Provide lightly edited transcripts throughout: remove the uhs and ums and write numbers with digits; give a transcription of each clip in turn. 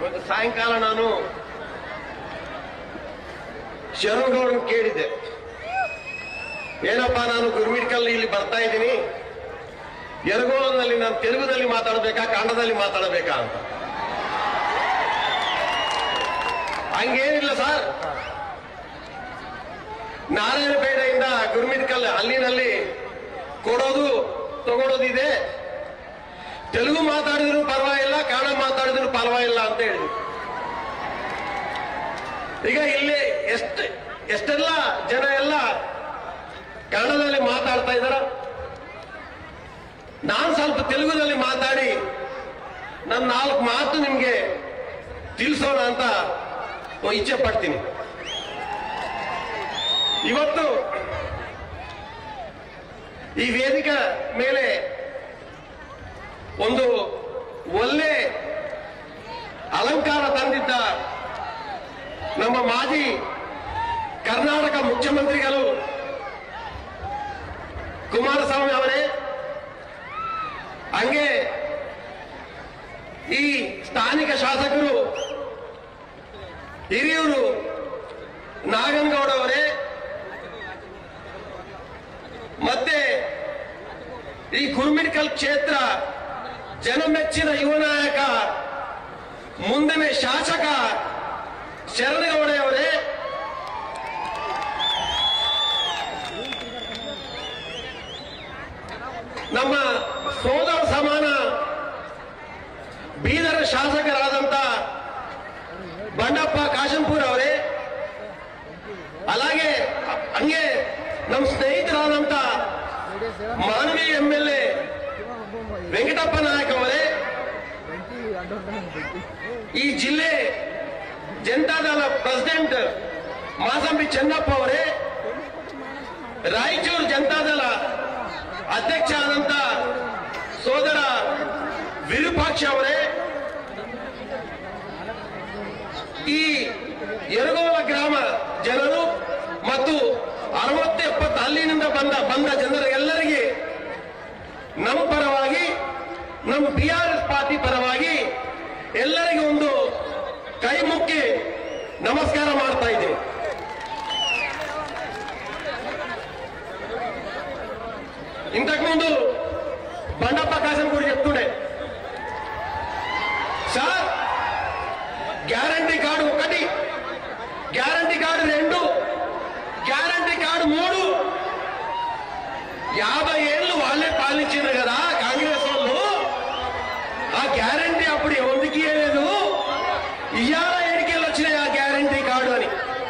ಸಾಯಂಕಾಲ ನಾನು ಶರಣಗೌಡನ ಕೇಳಿದ್ದೆ, ಏನಪ್ಪ ನಾನು ಗುರುಮಿಟ್ಕಲ್ ಇಲ್ಲಿ ಬರ್ತಾ ಇದ್ದೀನಿ, ಯರಗೋಳದಲ್ಲಿ ನಾನು ತೆಲುಗುದಲ್ಲಿ ಮಾತಾಡಬೇಕಾ ಕನ್ನಡದಲ್ಲಿ ಮಾತಾಡಬೇಕಾ ಅಂತ. ಹಂಗೇನಿಲ್ಲ ಸರ್, ನಾರಾಯಣಪೇಟೆಯಿಂದ ಗುರುಮಿಟ್ಕಲ್ ಅಲ್ಲಿನಲ್ಲಿ ಕೊಡೋದು ತಗೊಳ್ಳೋದಿದೆ, ತೆಲುಗು ಮಾತಾಡಿದ್ರು ಪರವಾಗಿಲ್ಲ, ಕನ್ನಡ ಮಾತಾಡಿದ್ರು ಪರವಾಗಿಲ್ಲ ಅಂತ ಹೇಳಿದ್ರು. ಈಗ ಇಲ್ಲಿ ಎಷ್ಟೆಲ್ಲ ಜನ ಎಲ್ಲ ಕನ್ನಡದಲ್ಲಿ ಮಾತಾಡ್ತಾ ಇದ್ದಾರ. ನಾನು ಸ್ವಲ್ಪ ತೆಲುಗುದಲ್ಲಿ ಮಾತಾಡಿ ನನ್ನ 4 ಮಾತು ನಿಮ್ಗೆ ತಿಳಿಸೋಣ ಅಂತ ಇಚ್ಛೆ ಪಡ್ತೀನಿ. ಇವತ್ತು ಈ ವೇದಿಕೆ ಮೇಲೆ ಒಂದು ಒಳ್ಳೆ ಅಲಂಕಾರ ತಂದಿದ್ದ ನಮ್ಮ ಮಾಜಿ ಕರ್ನಾಟಕ ಮುಖ್ಯಮಂತ್ರಿಗಳು ಕುಮಾರಸ್ವಾಮಿ ಅವರೇ, ಹಂಗೆ ಈ ಸ್ಥಾನಿಕ ಶಾಸಕರು ಹಿರಿಯೂರು ನಾಗನಗೌಡ ಅವರೇ, ಮತ್ತೆ ಈ ಗುರುಮಿಟ್ಕಲ್ ಕ್ಷೇತ್ರ ಜನಮೆಚ್ಚಿನ ಯುವ ನಾಯಕ ಮುಂದಿನ ಶಾಸಕ ಶರಣಗೌಡೆಯವರೇ, ನಮ್ಮ ಸೋದರ ಸಮಾನ ಬೀದರ ಶಾಸಕರಾದಂತ ಬಂಡಪ್ಪ ಕಾಶಂಪುರ್ ಅವರೇ, అలాగే ಹಂಗೆ ನಮ್ಮ ಸ್ನೇಹಿತರಾದಂತ ಮಾನವಿ MLA ವೆಂಕಟಪ್ಪ ನಾಯಕ್ ಅವರೇ, ಈ ಜಿಲ್ಲೆ ಜನತಾದಳ ಪ್ರೆಸಿಡೆಂಟ್ ಮಾಸಂಬಿ ಚೆನ್ನಪ್ಪ ಅವರೇ, ರಾಯಚೂರು ಜನತಾದಳ ಅಧ್ಯಕ್ಷ ಆದಂತ ಸೋದರ ವಿರೂಪಾಕ್ಷ ಅವರೇ, ಈ ಯರಗೋಳ ಗ್ರಾಮ ಜನರು ಮತ್ತು 60-70 ಅಲ್ಲಿನಿಂದ ಬಂದ ಜನರಿಗೆಲ್ಲರಿಗೆ ನಮ್ಮ ಪರವಾಗಿ, ನಮ್ಮ BRS ಪಾರ್ಟಿ ಪರವಾಗಿ ಎಲ್ಲರಿಗೂ ಒಂದು ಕೈ ಮುಕ್ಕಿ ನಮಸ್ಕಾರ ಮಾಡ್ತಾ ಇದ್ದೀನಿ. ఇంతకు ముందు బండప్ప కాశంపూర్ చెప్తుండే, sir guarantee card 1, guarantee card 2, guarantee card 3, 50 ఏళ్ళు వాళ్ళే పాలించారు కదా కాంగ్రెస్ వాళ్ళు. ఆ గ్యారంటీ అప్పుడు ఎవరికి ఇవ్వలేదు, ఇవాళ ఎడికెళ్ళి వచ్చినాయి ఆ గ్యారంటీ కార్డు అని.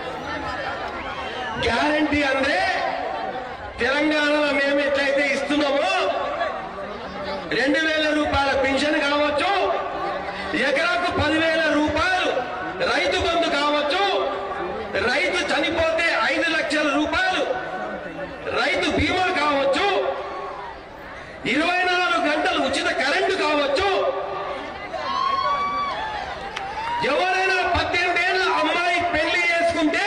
గ్యారంటీ అంటే తెలంగాణలో మేము ఎట్లయితే ఇస్తున్నామో 2000 రూపాయల పెన్షన్ కావచ్చు, ఎకరాకు 10,000 రూపాయలు రైతు బంధు కావచ్చు, రైతు చనిపోతే 5 లక్షల రూపాయలు రైతు బీమా కావచ్చు, 24 గంటలు ఉచిత కరెంటు కావచ్చు, ఎవరైనా 18 ఏళ్ల అమ్మాయి పెళ్లి చేసుకుంటే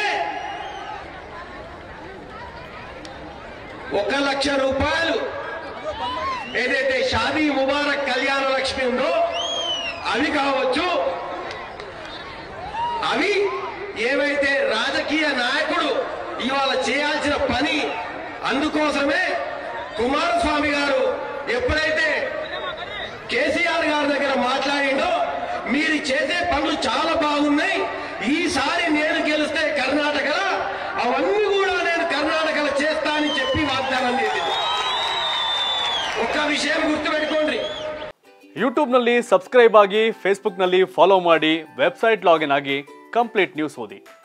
1 లక్ష రూపాయలు ఏదైతే షాదీ ముబారక్ కళ్యాణ లక్ష్మి ఉందో అవి కావచ్చు. అవి ఏవైతే రాజకీయ నాయకుడు ఇవాళ చేయాల్సిన పని, అందుకోసమే కుమారస్వామి గారు ఎప్పుడైతే కేసీఆర్ గారి దగ్గర మాట్లాడిండో, మీరు చేసే పనులు చాలా బాగున్నాయి, ఈసారి నేను గెలిస్తే కర్ణాటకలో అవన్నీ కూడా నేను కర్ణాటకలో చేస్తానని చెప్పి వాగ్దానం చేసింది. ఒక్క విషయం గుర్తుపెట్టుకోండి, ಯೂಟ್ಯೂಬ್ನಲ್ಲಿ ಸಬ್ಸ್ಕ್ರೈಬ್ ಆಗಿ, ಫೇಸ್ಬುಕ್ನಲ್ಲಿ ಫಾಲೋ ಮಾಡಿ, ವೆಬ್ಸೈಟ್ ಲಾಗಿನ್ ಆಗಿ ಕಂಪ್ಲೀಟ್ ನ್ಯೂಸ್ ಓದಿ.